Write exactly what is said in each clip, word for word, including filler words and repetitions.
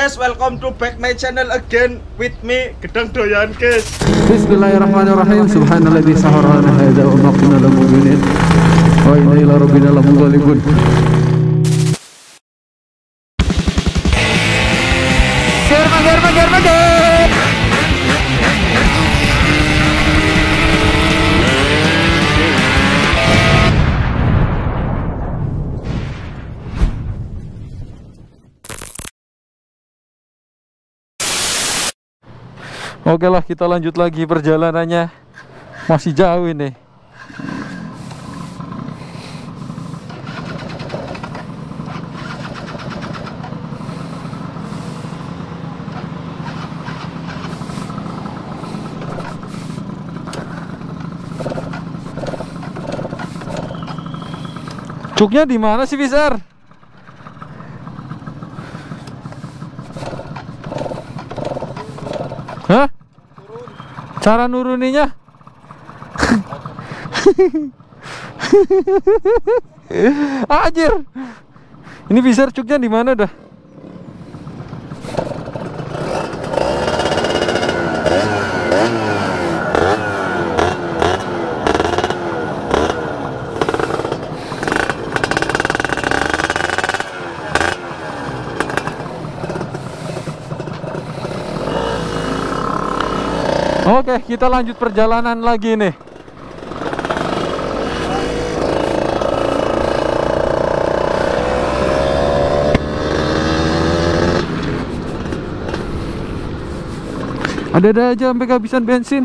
guys, welcome to back my channel again with me Gedang Doyan guys. Bismillahirrahmanirrahim. Subhanalladzi sahara lana hadza wa ma kunna lahu muqrinin wa inna ila rabbina lamunqalibun. Germa germa germa germa. Oke lah, kita lanjut lagi perjalanannya. Masih jauh ini. Cuknya di mana sih, Fisar? Hah? Cara nuruninya? Anjir. Ini Fisar cuknya di mana dah? Oke, kita lanjut perjalanan lagi nih. Ada-ada aja sampai kehabisan bensin.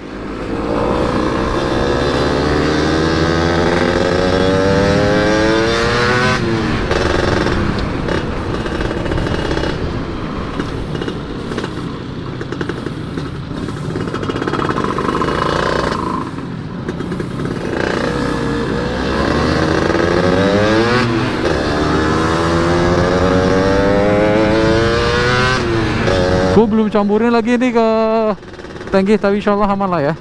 Gue belum campurin lagi nih ke tangki, tapi insya Allah aman lah ya.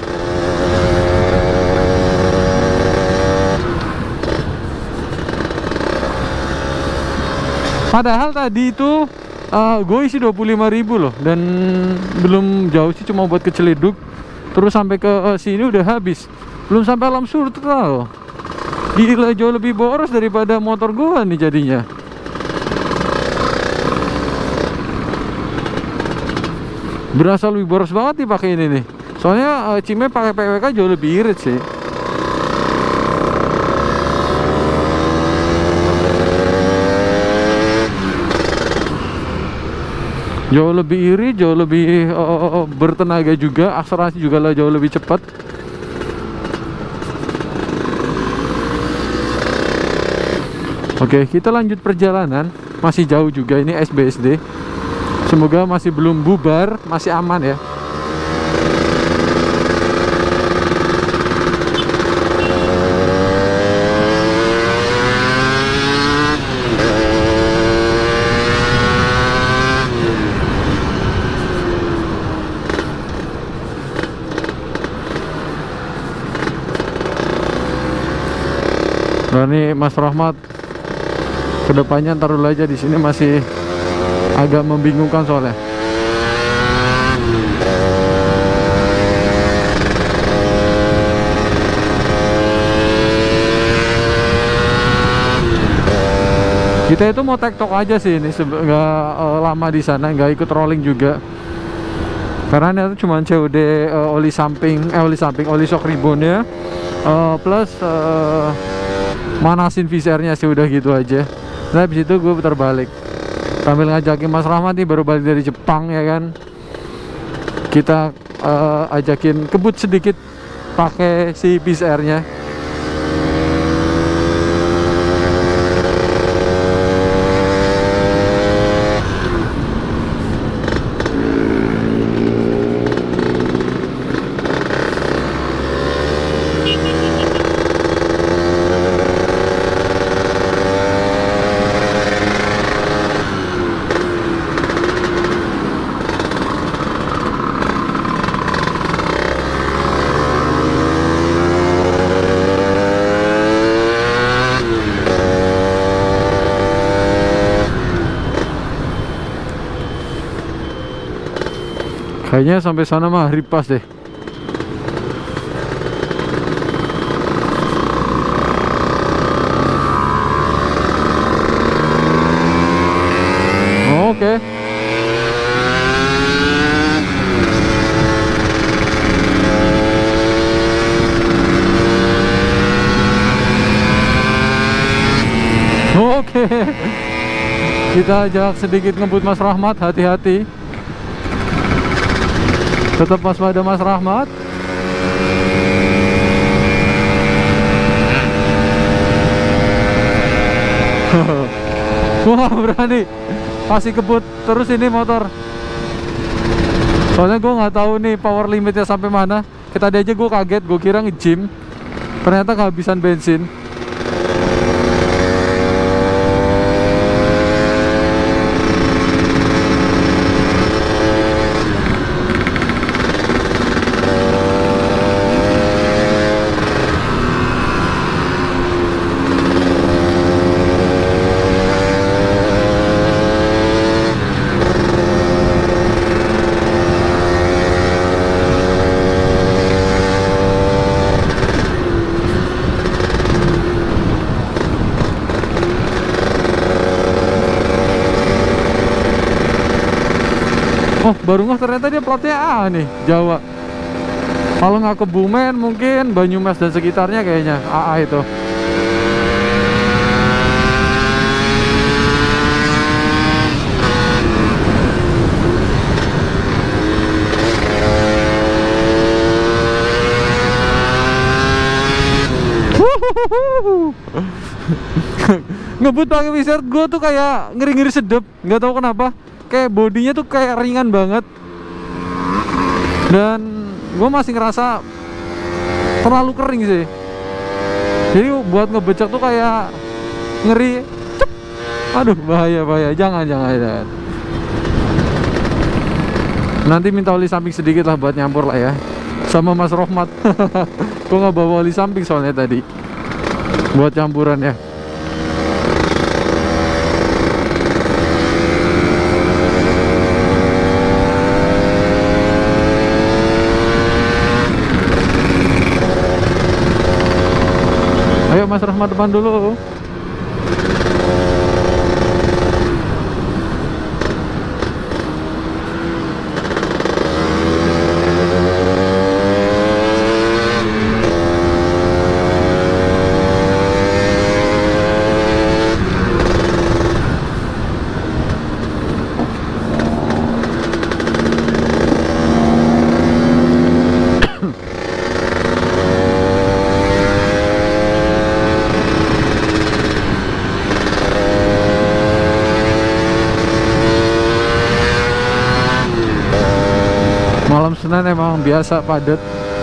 Padahal tadi itu uh, gue isi dua puluh lima ribu loh, dan belum jauh sih, cuma buat ke Ciledug. Terus sampai ke uh, sini udah habis, belum sampai Alam Sutra loh. Gila, jauh lebih boros daripada motor gue nih jadinya. Berasa lebih boros banget nih pakai ini nih. Soalnya uh, Cime pakai P W K jauh lebih irit sih. Jauh lebih irit, jauh lebih uh, bertenaga juga. Akselerasi juga lah jauh lebih cepat. Oke, kita lanjut perjalanan. Masih jauh juga ini S B S D. Semoga masih belum bubar, masih aman ya. Nah, ini Mas Rahmat, kedepannya ntar dulu aja, di sini masih agak membingungkan soalnya. Kita itu mau tektok aja sih ini, nggak uh, lama di sana, nggak ikut rolling juga. Karena itu cuma C O D uh, oli samping, eh oli samping, oli shock ribbonnya, uh, plus uh, manasin visirnya sih, udah gitu aja. Nah, habis itu gue putar balik sambil ngajakin Mas Rahmat nih, baru balik dari Jepang ya kan. Kita uh, ajakin kebut sedikit pakai si P C R-nya. Kayaknya sampai sana mah hari pas deh. Oh, oke. Oke. Kita ajak sedikit ngebut Mas Rahmat, hati-hati. Tetap waspada Mas Rahmat. Wah, berani masih kebut terus ini motor. Soalnya gue nggak tahu nih power limitnya sampai mana. Kita tadi aja gue kaget, gue kira nge-gym, ternyata kehabisan bensin. Oh, baru nggak ternyata dia platnya A nih, Jawa. Kalau nggak Kebumen mungkin Banyumas dan sekitarnya kayaknya A A itu. Ngebut pakai wizard gue tuh kayak ngeri-ngeri sedep, nggak tahu kenapa. Kayak bodinya tuh kayak ringan banget, dan gue masih ngerasa terlalu kering sih. Jadi buat ngebecek tuh kayak ngeri. Cep. Aduh, bahaya bahaya, jangan jangan jangan. Nanti minta oli samping sedikit lah buat nyampur lah ya, sama Mas Rohmat. Gue nggak bawa oli samping soalnya tadi buat campuran ya. Ayo Mas Rahmat depan dulu. Malam Senin emang biasa padat.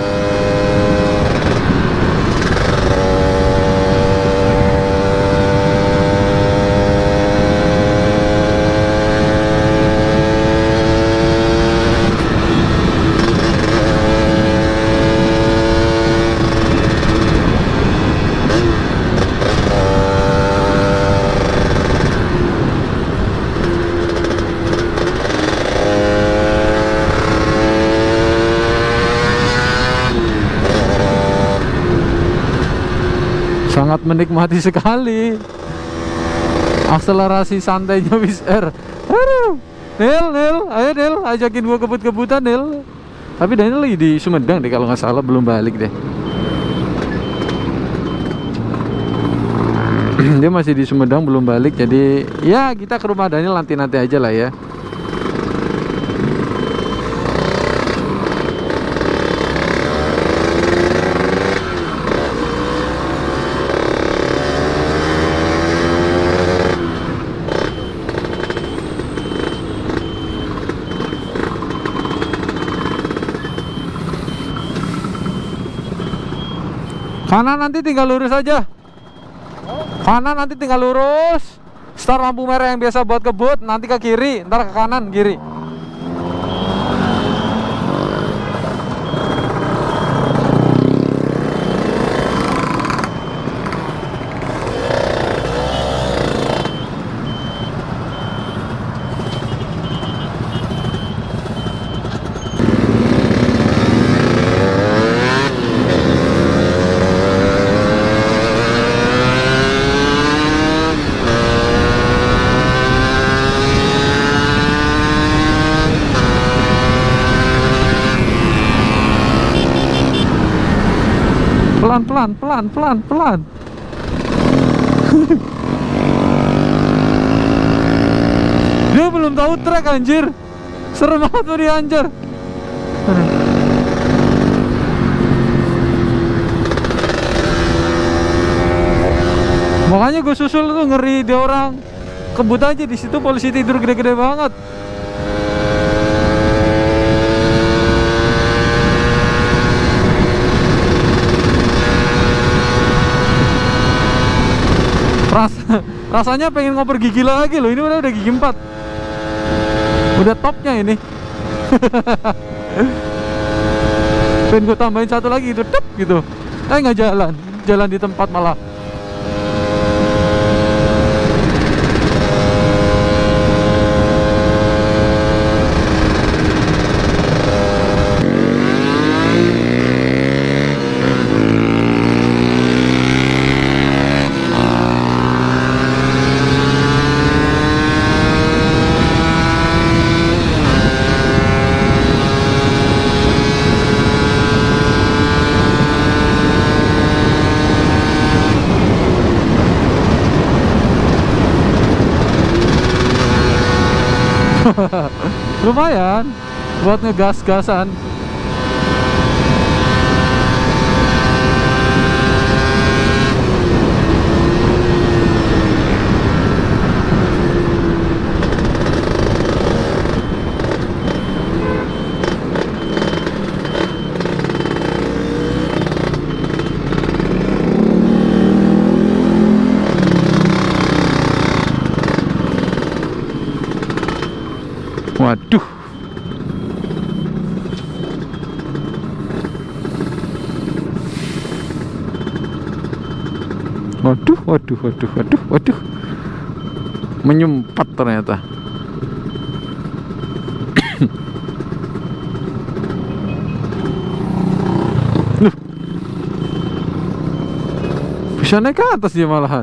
Sangat menikmati sekali akselerasi santainya Wizz Air. Aduh, Nil, Nil, ayo Nil, ajakin gua kebut-kebutan Nil. Tapi Daniel lagi di Sumedang deh kalau nggak salah, belum balik deh. Dia masih di Sumedang belum balik, jadi ya kita ke rumah Daniel nanti-nanti aja lah ya. Kanan nanti tinggal lurus aja. Kanan nanti tinggal lurus. Start lampu merah yang biasa buat kebut, nanti ke kiri, ntar ke kanan, kiri. pelan pelan pelan pelan pelan. Dia belum tahu trek anjir. Serem banget tuh dia anjir. Makanya gue susul tuh, ngeri dia orang. Kebut aja di situ, polisi tidur gede-gede banget. Ras rasanya pengen ngoper gigi lagi loh. Ini udah udah gigi empat. Udah topnya ini. Pengen gue tambahin satu lagi itu tep gitu. Eh nggak jalan, jalan di tempat malah. Lumayan buat ngegas-gasan. Waduh. Waduh, waduh, waduh, waduh, waduh. Menyempat ternyata. Loh. Bisa naik ke atas dia malahan.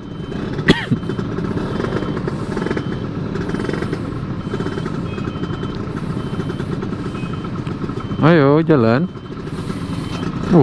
Ayo jalan. Uh.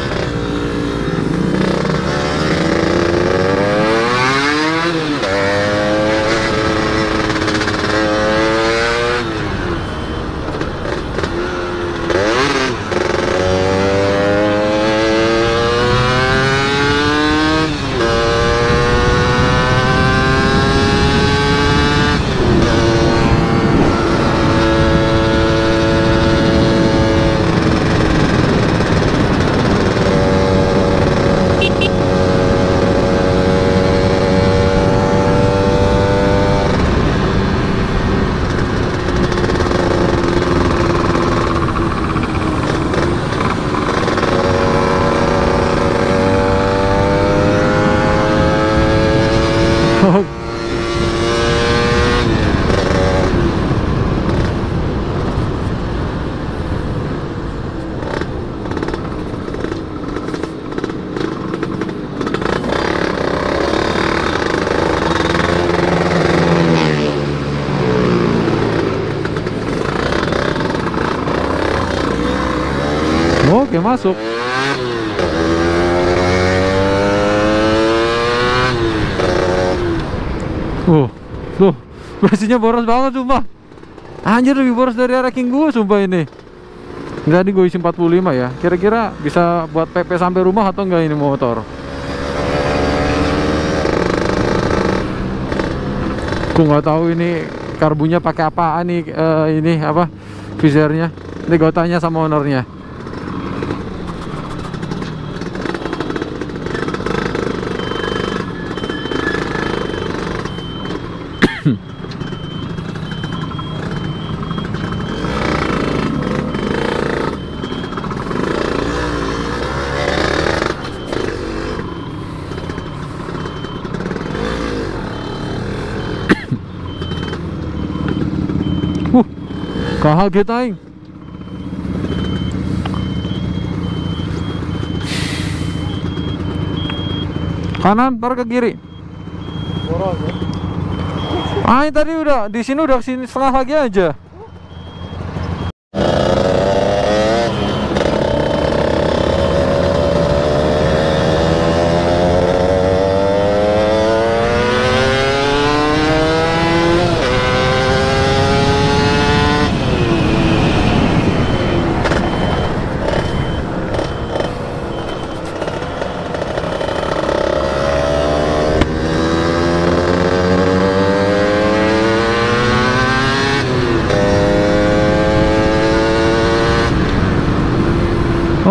Oke, masuk. Uh, tuh, bensinnya boros banget sumpah. Anjir, lebih boros dari ranking gue sumpah ini. Jadi gue isi empat puluh lima ya. Kira-kira bisa buat P P sampai rumah atau enggak ini motor? Gue nggak tahu ini karbunya pakai apaan nih, uh, ini apa visernya. Ini gue tanya sama ownernya. Uh, kaget aing. Kanan, ntar ke kiri. Boros ya. Ah, tadi udah di sini udah sini setengah lagi aja.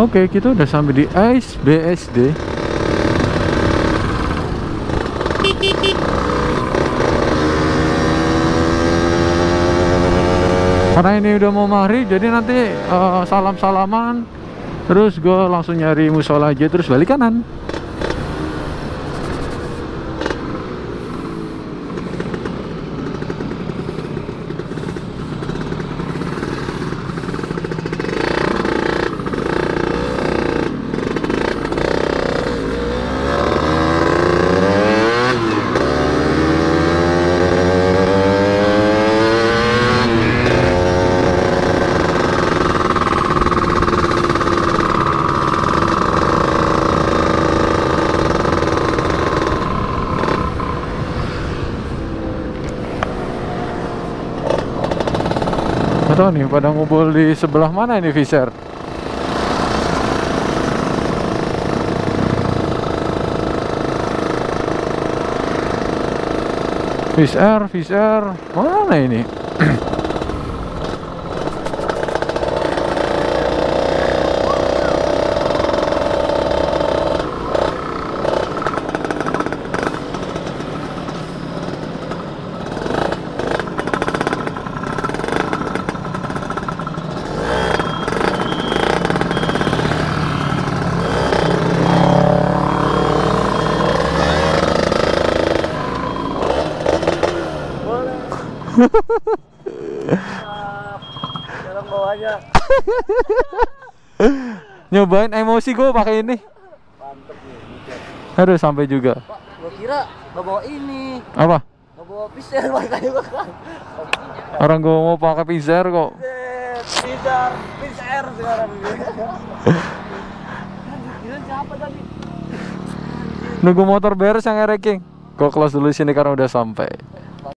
Oke, kita udah sampai di Ais B S D. Karena ini udah mau maghrib, jadi nanti uh, salam-salaman, terus gue langsung nyari musola aja, terus balik kanan. Tahu nih pada ngumpul di sebelah mana ini Fisher? Fisher, Fisher, mana ini? Dalam bawahnya. Nyobain emosi gue pakai ini. Mantep nih. Aduh, sampai juga. Pak, gua kira nggak bawa ini. Apa? Nggak bawa pisau makanya gua kan. Orang gue mau pakai Fisher kok. Pisau, pisau sekarang. Gila siapa tadi? Nunggu motor beres yang ngereking. Gue close dulu sini karena udah sampai.